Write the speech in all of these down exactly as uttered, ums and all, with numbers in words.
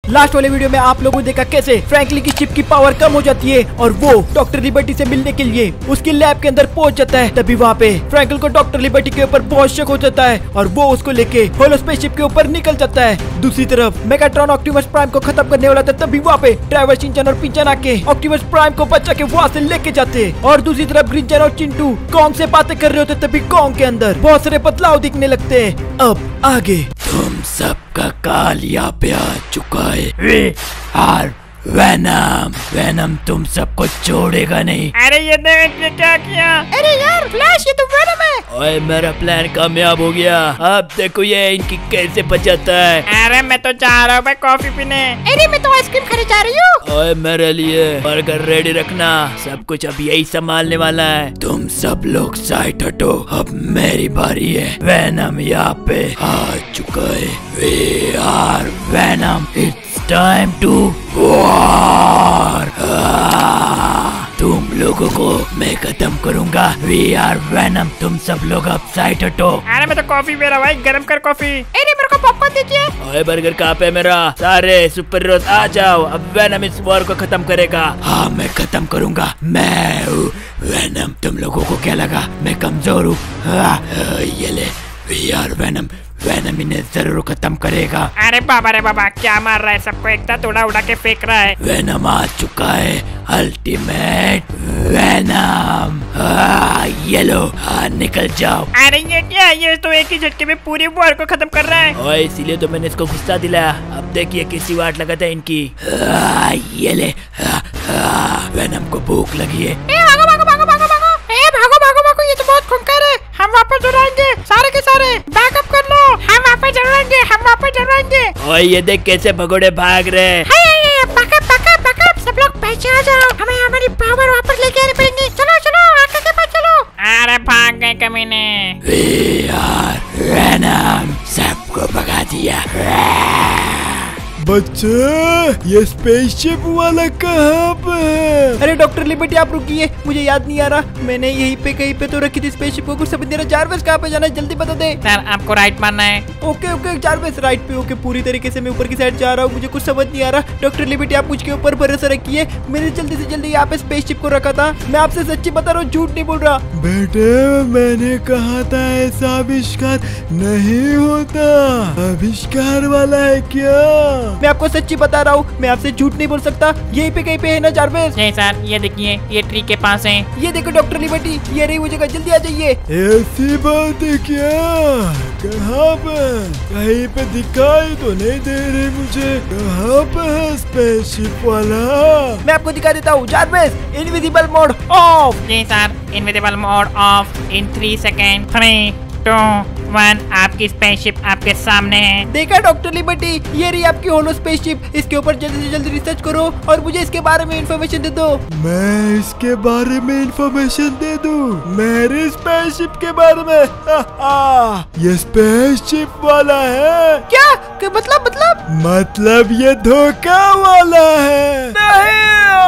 Last वाले video में आप लोगों ने देखा कैसे फ्रैंकलिन की चिप की पावर कम हो जाती है और वो डॉक्टर लिबर्टी से मिलने के लिए उसकी लैब के अंदर पहुंच जाता है। तभी वहाँ पे फ्रैंकलिन को डॉक्टर लिबर्टी के ऊपर बहुत शक हो जाता है और वो उसको लेके होलो स्पेसशिप के ऊपर निकल जाता है। दूसरी तरफ मेगाट्रॉन ऑप्टिमस प्राइम को खत्म करने वाला था, तभी वहाँ पे ड्राइवर शिनचैन और पिंचन आके ऑप्टिमस प्राइम को बचा के वहाँ से लेके जाते। और दूसरी तरफ ग्रीनचैन और चिंटू कॉन्ग से बातें कर रहे होते, तभी कॉन्ग के अंदर बहुत सारे बदलाव दिखने लगते हैं। अब आगे तुम सबका काल यहाँ पे आ चुका है। वे आर वेनम। वेनम तुम सबको छोड़ेगा नहीं। अरे ये देख ये क्या किया। अरे यार फ्लैश, ये तो वेनम है। ओए मेरा प्लान कामयाब हो गया। अब देखो ये इनकी कैसे बचाता है। अरे मैं तो जा रहा हूँ भाई कॉफी पीने। अरे मैं तो आइसक्रीम खाने जा रही हूँ। ओए मेरे लिए बर्गर रेडी रखना, सब कुछ अब यही संभालने वाला है। तुम सब लोग साइड हटो, अब मेरी बारी है। वेनम यहाँ पे आ चुका है। We are venom, it's time to war. तुम लोगों को मैं खत्म करूंगा। वी आर वेनम, तुम सब लोग अब साइड हटो। अरे मैं तो कॉफी पी रहा भाई, गरम कर कॉफी। अरे मेरे को पॉपकॉर्न दीजिए। ओए बर्गर कहाँ पे मेरा? सारे सुपर हीरोज आ जाओ, अब वेनम इस वॉर को खत्म करेगा। हाँ मैं खत्म करूंगा, मैं हूँ वेनम। तुम लोगों को क्या लगा मैं कमजोर हूँ? ये ले, वी आर वेनम। वेनम इन्हें जरूर खत्म करेगा। अरे बाबा रे बाबा, क्या मार रहा है सबको, एक साथ उड़ा उड़ा के फेंक रहा है। वेनम आ चुका है, अल्टीमेट वेनम। ये लो, हाँ निकल जाओ। अरे ये क्या, ये तो एक ही झटके में पूरी वॉर को खत्म कर रहा है। ओए इसीलिए तो मैंने इसको गुस्सा दिलाया। अब देखिए किसी वाट लगाता है इनकी। आ, ये ले, आ, आ, वेनम को भूख लगी है। ए भागो भागो भागो भागो भागो। ए भागो भागो भागो, ये तो बहुत खूंखार है। हम वापस जरूर आएंगे, सारे के सारे बैकअप कर लो। हम वापस जरूर आएंगे, हम वापस जरूर आएंगे। ओए ये देख कैसे भगोड़े भाग रहे। बैकअप बैकअप बैकअप, सब लोग पीछे आ जाओ, हमें हमारी पावर वापस लेके आनी पड़ेगी। चलो चलो आका के पास चलो। अरे भाग गए कमीने। वी आर वेनम, सबको भगा दिया। बच्चे ये स्पेसशिप वाला कहाँ पे है? अरे डॉक्टर लिबर्टी आप रुकिए, मुझे याद नहीं आ रहा। मैंने यहीं पे कहीं पे तो रखी थी स्पेसशिप को, कुछ समझ नहीं रहा। जारवेस कहाँ पे जाना है, जल्दी बता दे। सर आपको राइट मारना है। ओके ओके जारवेस राइट पे। ओके पूरी तरीके से मैं ऊपर की साइड जा रहा हूँ, मुझे कुछ समझ नहीं आ रहा। डॉक्टर लिबर्टी आप मुझके ऊपर भरोसा रखिए, मैंने जल्दी से जल्दी यहाँ पे स्पेसशिप को रखा था। मैं आपसे सच्ची बता रहा हूँ, झूठ नहीं बोल रहा। बेटे मैंने कहा था ऐसा आविष्कार नहीं होता। आविष्कार वाला है क्या? मैं आपको सच्ची बता रहा हूँ, मैं आपसे झूठ नहीं बोल सकता। यहीं पे कहीं पे है ना जारवेस? जी सर, ये देखिए ये ट्री के पास है। ये देखो डॉक्टर लिबर्टी, ये रही वो जगह, जल्दी आ जाइए। ऐसी बात है क्या? कहाँ पे? कहीं पे दिखाई तो नहीं दे रही मुझे। कहाँ पे है स्पेसशिप वाला? मैं आपको दिखा देता हूँ। Jarvis invisible mode off. जी sir, invisible mode off in three second. Three two one, आपकी स्पेसशिप आपके सामने है। देखा डॉक्टर लिबर्टी, ये रही आपकी होलो स्पेसशिप। इसके ऊपर जल्दी से जल्दी रिसर्च करो और मुझे इसके बारे में इंफॉर्मेशन दे दो। मैं इसके बारे में इंफॉर्मेशन दे दूं? मेरी स्पेसशिप के बारे में? हा, हा, ये स्पेसशिप वाला है क्या? क्या मतलब मतलब मतलब ये धोखा वाला है। नहीं।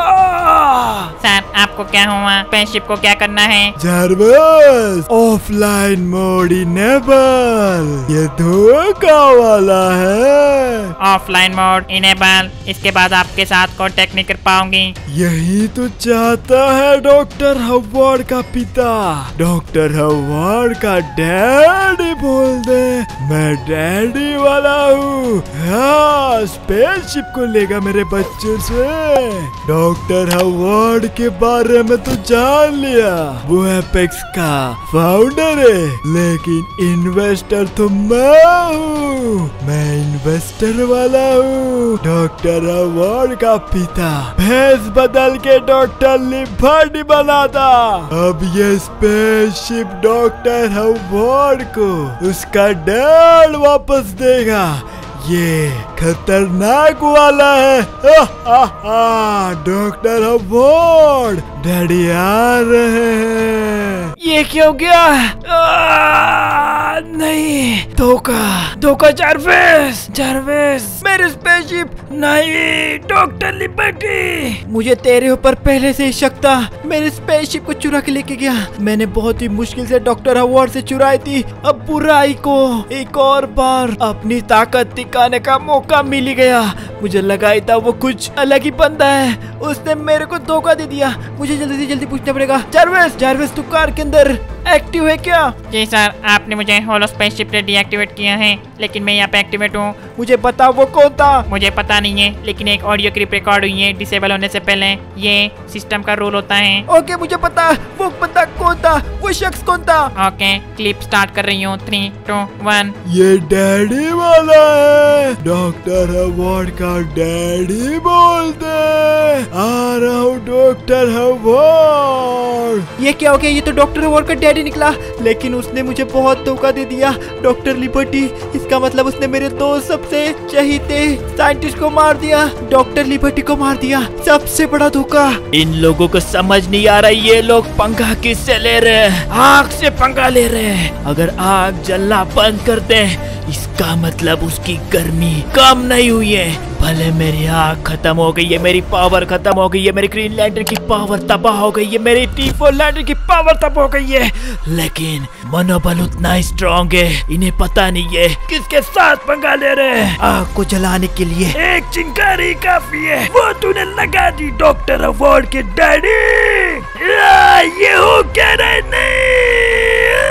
सर आपको क्या हुआ? स्पेसशिप को क्या करना है? Jarvis offline mode enable. ये धोखा वाला है। ऑफलाइन मोड इनेबल, इसके बाद आपके साथ कांटेक्ट नहीं कर पाऊंगी। यही तो चाहता है डॉक्टर हवार्ड का पिता। डॉक्टर हवार्ड का डैडी बोल दे, मैं डैडी वाला हूँ। हाँ स्पेसशिप को लेगा मेरे बच्चे से। डॉक्टर हवार्ड के बारे में तो जान लिया, वो एपेक्स का फाउंडर है, लेकिन इन्वेस्टर तो मैं हूँ। मैं इन्वेस्टर वाला हूँ। डॉक्टर हवार्ड का पिता भैंस बदल के डॉक्टर लिबर्टी बना था। अब ये स्पेसशिप डॉक्टर हवार्ड को उसका डैड वापस देगा। ये खतरनाक वाला है। डॉक्टर हवार्ड डैडी आ रहे हैं। ये क्या हो गया? आ, नहीं, धोखा धोखा। जारवेस जारवेस मेरी स्पेसशिप नहीं। डॉक्टर लिबर्टी, मुझे तेरे ऊपर पहले से ही शक था। मेरी स्पेसशिप को चुरा के लेके गया। मैंने बहुत ही मुश्किल से डॉक्टर हवार्ड से चुराई थी। अब बुराई को एक और बार अपनी ताकत दिखा दिखाने का मौका मिल ही गया। मुझे लगा ही था वो कुछ अलग ही बंदा है, उसने मेरे को धोखा दे दिया। मुझे जल्दी से जल्दी पूछना पड़ेगा। जारविस, जारविस तू कार के अंदर एक्टिव है क्या? जी सर, आपने मुझे होलो स्पेसशिप से डीएक्टिवेट किया है, लेकिन मैं यहाँ पे एक्टिवेट हूँ। मुझे बता वो कौन था? मुझे पता नहीं है, लेकिन एक ऑडियो क्लिप रिकॉर्ड हुई है डिसेबल होने से पहले। ये सिस्टम का रूल होता है। ओके मुझे पता, वो बंदा कौन था, वो शख्स कौन था? ओके क्लिप स्टार्ट कर रही हूँ। Three two one. ये डैडी वाला है, डॉक्टर हवर्ड का डैडी बोलते। आ रहा हूँ डॉक्टर हवर्ड। ये क्या हो गया? ये तो डॉक्टर हवर्ड का डैडी निकला, लेकिन उसने मुझे बहुत धोखा दे दिया। डॉक्टर लिबर्टी, इसका मतलब उसने मेरे दो सबसे चहीते साइंटिस्ट को मार दिया, डॉक्टर लिबर्टी को मार दिया। सबसे बड़ा धोखा। इन लोगों को समझ नहीं आ रहा ये लोग पंगा किससे ले रहे हैं। आग से पंगा ले रहे हैं। अगर आग जलना बंद कर दे इसका मतलब उसकी गर्मी कम नहीं हुई है। भले मेरी आग खत्म हो गई है, मेरी पावर खत्म हो गई है, मेरी ग्रीन लैंटर्न की पावर तबाह हो गई है, मेरी टी फोर लैंटर्न की पावर तबाह हो गई है, लेकिन मनोबल उतना ही स्ट्रॉन्ग है। इन्हें पता नहीं है किसके साथ पंगा ले रहे हैं। आग को जलाने के लिए एक चिंगारी काफी है, वो तूने लगा दी डॉक्टर हवर्ड के डैडी। ये हो क्या रहे? नहीं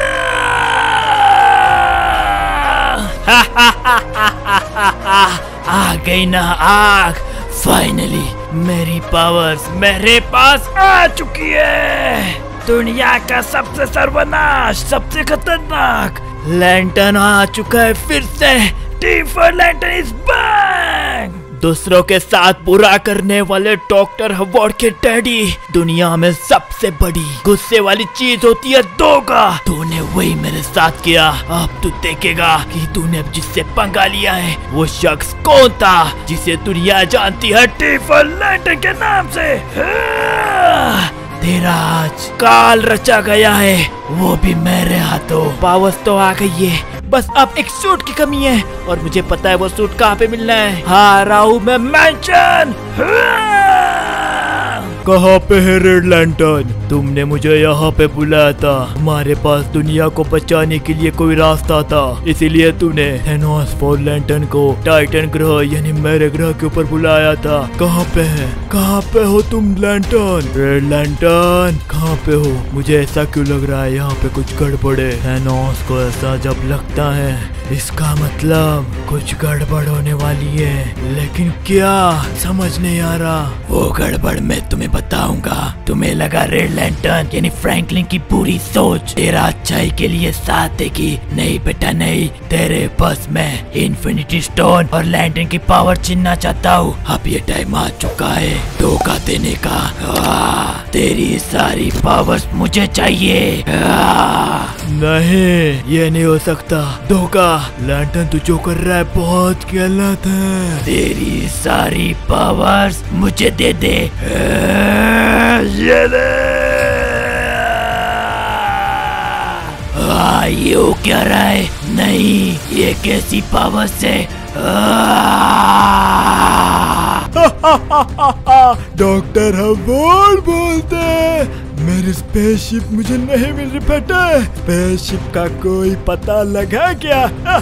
आ गई ना आग। फाइनली मेरी पावर्स मेरे पास आ चुकी है। दुनिया का सबसे सर्वनाश, सबसे खतरनाक लैंटर्न आ चुका है फिर से। T four lantern is back. दूसरों के साथ बुरा करने वाले डॉक्टर हवर्ड के डैडी, दुनिया में सबसे बड़ी गुस्से वाली चीज होती है धोखा। तूने वही मेरे साथ किया। अब तू देखेगा कि तूने जिससे पंगा लिया है वो शख्स कौन था, जिसे दुनिया जानती है टी फोर लैंटर्न के नाम से। तेरा आज काल रचा गया है, वो भी मेरे हाथों। पावर्स तो आ गई है, बस अब एक सूट की कमी है, और मुझे पता है वो सूट कहाँ पे मिलना है। हाँ राहु मैं मैंशन। कहाँ पे है रेड लैंटर्न? तुमने मुझे यहाँ पे बुलाया था। हमारे पास दुनिया को बचाने के लिए कोई रास्ता था, इसीलिए तूने थेनोस फोर लैंटर्न को टाइटन ग्रह यानी मेरे ग्रह के ऊपर बुलाया था। कहाँ पे है? कहाँ पे हो तुम लैंटर्न? रेड लैंटर्न कहाँ पे हो? मुझे ऐसा क्यों लग रहा है यहाँ पे कुछ गड़बड़ है। थेनोस को ऐसा जब लगता है इसका मतलब कुछ गड़बड़ होने वाली है, लेकिन क्या समझ नहीं आ रहा। वो गड़बड़ मैं तुम्हें बताऊंगा। तुम्हें लगा रेड लैंटर्न यानी फ्रैंकलिन की पूरी सोच तेरा अच्छाई के लिए साथ देगी। नहीं बेटा नहीं, तेरे बस मैं इन्फिनिटी स्टोन और लैंटर्न की पावर छीनना चाहता हूँ। अब ये टाइम आ चुका है धोखा देने का। आ, तेरी सारी पावर्स मुझे चाहिए। आ, नहीं ये नहीं हो सकता। धोखा लैंटर्न तू जो कर रहा है बहुत गलत है। तेरी सारी पावर्स मुझे दे दे। ये ले। आ, ये हो क्या रहा है? नहीं ये कैसी पावर्स है? डॉक्टर हवर्ड बोलते मेरी स्पेसशिप मुझे नहीं मिल रही बेटा। स्पेसशिप का कोई पता लगा क्या?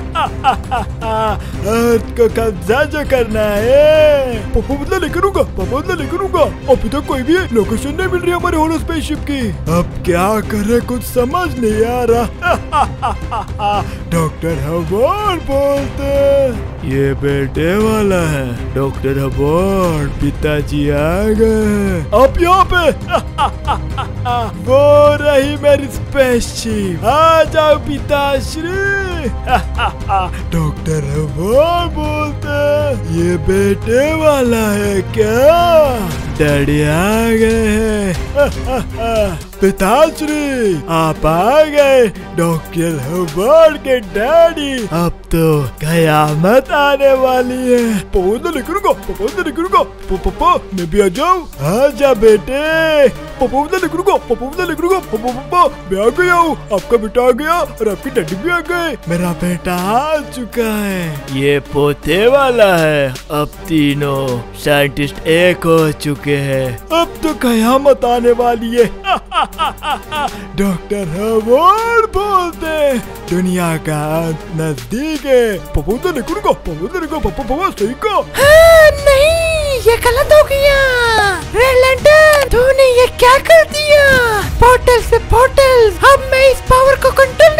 अर्थ को कब्जा जो करना है। पापा बदला लेकर करूंगा, पापा बदला लेकर करूंगा। अभी तक कोई भी लोकेशन नहीं मिल रही हमारे होलो स्पेसशिप की। अब क्या करे कुछ समझ नहीं आ रहा। डॉक्टर हवर्ड बोलते ये बेटे वाला है। डॉक्टर हवर्ड पिताजी आ गए। अब यहाँ पे वो रही मेरी स्पेसशिप। आ जाओ पिताश्री। डॉक्टर हवर्ड बोलते ये बेटे वाला है क्या? डैडी आ गए हैं। पिताश्री आप आ गए। डॉक्टर हवर्ड के डैडी, अब तो कयामत आने वाली है। पौधा लिखूंगा, पौधा लिखूंगा। पापा मैं भी आ जाऊँ? आ जा बेटे। पौधा लिखूंगा, पौधा लिखूंगा। पापा मैं आ गया हूँ, आपका बेटा आ गया और आपकी डैडी भी आ गए। मेरा बेटा आ चुका है। ये पोते वाला है। अब तीनों साइंटिस्ट एक हो चुके हैं। अब तो कयामत आने वाली है। डॉक्टर हवर्ड बोलते दुनिया का अंत नजदीक है। पपोता निकुल को पपोता निकुल पपो पपो सही को। हाँ, नहीं ये गलत हो गया। रेड लैंटर्न तूने ये क्या कर दिया? पोर्टल से पोर्टल, अब मैं इस पावर को कंट्रोल